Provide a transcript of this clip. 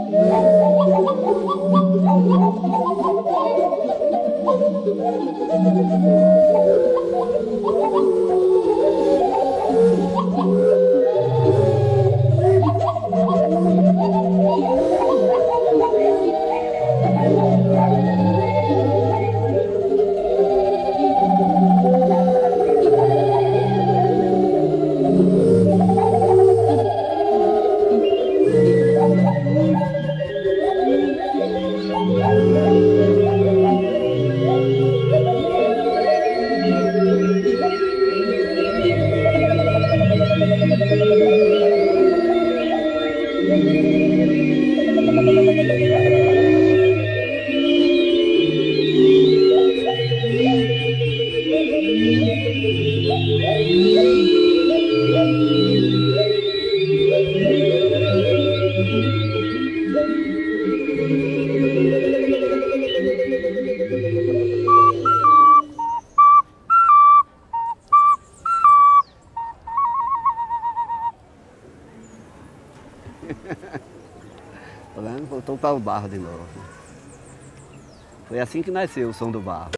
Tá vendo? Voltou para o barro de novo. Foi assim que nasceu o som do barro.